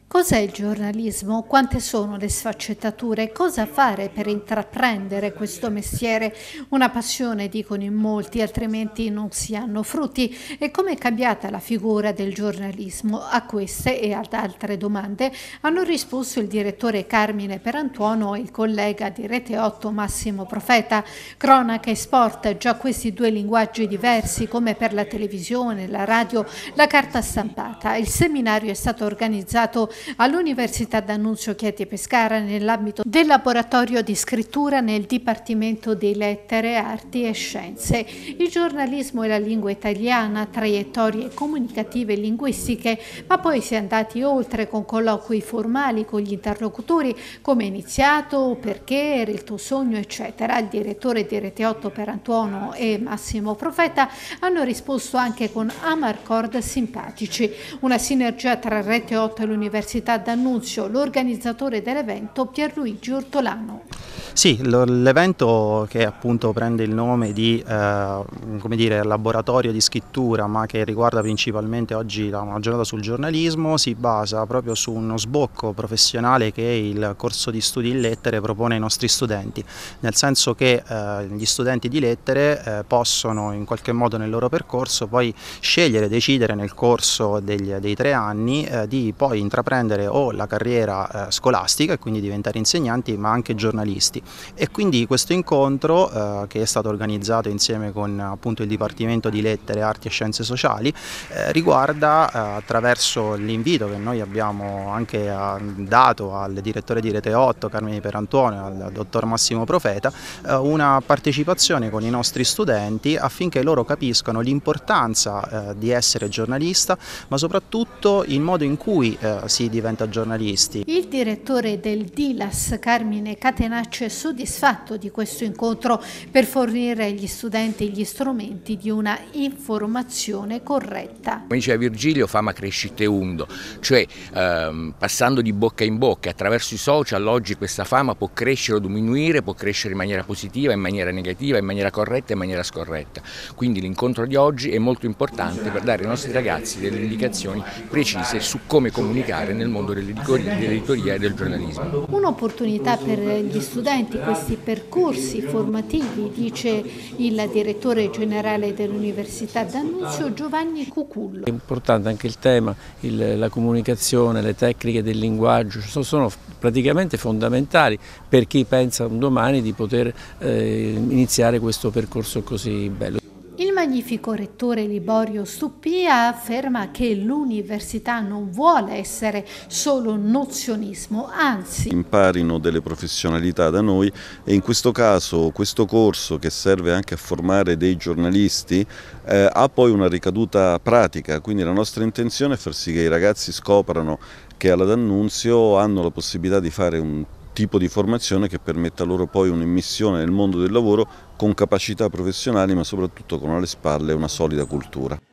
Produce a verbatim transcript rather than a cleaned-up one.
Cos'è il giornalismo? Quante sono le sfaccettature? Cosa fare per intraprendere questo mestiere? Una passione, dicono in molti, altrimenti non si hanno frutti. E come è cambiata la figura del giornalismo? A queste e ad altre domande hanno risposto il direttore Carmine Perantuono e il collega di Rete otto Massimo Profeta. Cronaca e sport, già questi due linguaggi diversi come per la televisione, la radio, la carta stampata. Il seminario è stato organizzato all'Università D'Annunzio Chieti e Pescara nell'ambito del laboratorio di scrittura nel Dipartimento di Lettere, Arti e Scienze. Il giornalismo e la lingua italiana, traiettorie comunicative e linguistiche, ma poi si è andati oltre con colloqui formali con gli interlocutori, come è iniziato, perché, era il tuo sogno, eccetera. Il direttore di Rete otto Perantuono e Massimo Profeta hanno risposto anche con Amarcord simpatici, una sinergia tra Rete otto e l'Università D'Annunzio, l'organizzatore dell'evento Pierluigi Ortolano. Sì, l'evento che appunto prende il nome di eh, come dire, laboratorio di scrittura, ma che riguarda principalmente oggi una giornata sul giornalismo, si basa proprio su uno sbocco professionale che il corso di studi in lettere propone ai nostri studenti, nel senso che eh, gli studenti di lettere eh, possono in qualche modo nel loro percorso poi scegliere, decidere nel corso degli, dei tre anni eh, di poi intraprendere o la carriera eh, scolastica e quindi diventare insegnanti, ma anche giornalisti. E quindi questo incontro eh, che è stato organizzato insieme con appunto il Dipartimento di Lettere, Arti e Scienze Sociali eh, riguarda eh, attraverso l'invito che noi abbiamo anche eh, dato al direttore di Rete otto Carmine Perantuono e al dottor Massimo Profeta eh, una partecipazione con i nostri studenti affinché loro capiscano l'importanza eh, di essere giornalista, ma soprattutto il modo in cui eh, si diventa giornalisti. Il direttore del DILAS Carmine Catenaccio è soddisfatto di questo incontro per fornire agli studenti gli strumenti di una informazione corretta. Come diceva Virgilio, fama crescite undo, cioè ehm, passando di bocca in bocca attraverso i social oggi questa fama può crescere o diminuire, può crescere in maniera positiva, in maniera negativa, in maniera corretta e in maniera scorretta. Quindi l'incontro di oggi è molto importante per dare ai nostri ragazzi delle indicazioni precise su come comunicare nel mondo dell'editoria e del giornalismo. Un'opportunità per gli studenti, questi percorsi formativi, dice il direttore generale dell'Università D'Annunzio Giovanni Cucullo. È importante anche il tema, il, la comunicazione, le tecniche del linguaggio, sono, sono praticamente fondamentali per chi pensa un domani di poter eh, iniziare questo percorso così bello. Il magnifico rettore Liborio Stuppia afferma che l'università non vuole essere solo nozionismo, anzi imparino delle professionalità da noi, e in questo caso questo corso, che serve anche a formare dei giornalisti, eh, ha poi una ricaduta pratica, quindi la nostra intenzione è far sì che i ragazzi scoprano che alla D'Annunzio hanno la possibilità di fare un tipo di formazione che permetta loro poi un'immissione nel mondo del lavoro con capacità professionali, ma soprattutto con alle spalle una solida cultura.